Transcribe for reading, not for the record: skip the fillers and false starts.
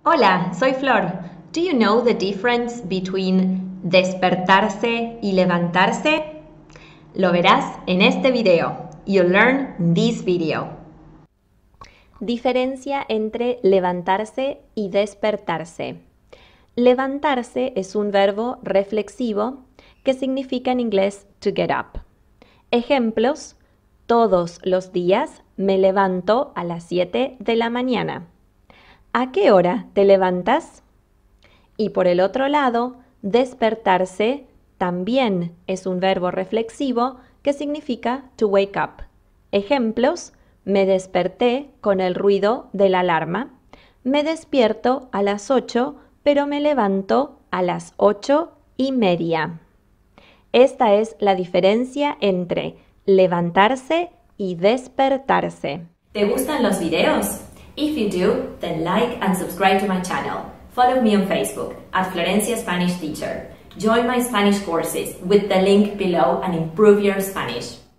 Hola, soy Flor. Do you know the difference between despertarse y levantarse? Lo verás en este video. You'll learn in this video. Diferencia entre levantarse y despertarse. Levantarse es un verbo reflexivo que significa en inglés to get up. Ejemplos: todos los días me levanto a las 7 de la mañana. ¿A qué hora te levantas? Y por el otro lado, despertarse también es un verbo reflexivo que significa to wake up. Ejemplos: me desperté con el ruido de la alarma. Me despierto a las 8, pero me levanto a las 8:30. Esta es la diferencia entre levantarse y despertarse. ¿Te gustan los videos? If you do, then like and subscribe to my channel. Follow me on Facebook at Florencia Spanish Teacher. Join my Spanish courses with the link below and improve your Spanish.